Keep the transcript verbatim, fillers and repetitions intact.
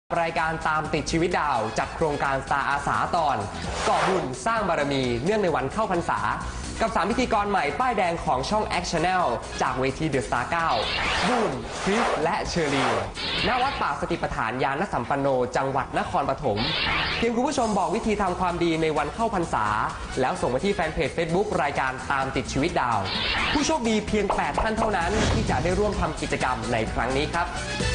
รายการตามติดชีวิตดาวจัดโครงการสตาร์อาสาตอนก่อบุญสร้างบารมีเนื่องในวันเข้าพรรษากับสามพิธีกรใหม่ป้ายแดงของช่อง Action Channel จากเวทีเดอะสตาร์เก้าบูนคริสและเชอรีนณวัดป่าสติปัฏฐานญาณสัมปันโนจังหวัดนครปฐมเพียงคุณผู้ชมบอกวิธีทำความดีในวันเข้าพรรษาแล้วส่งมาที่แฟนเพจ Facebook รายการตามติดชีวิตดาวผู้โชคดีเพียงแปดท่านเท่านั้นที่จะได้ร่วมทำกิจกรรมในครั้งนี้ครับ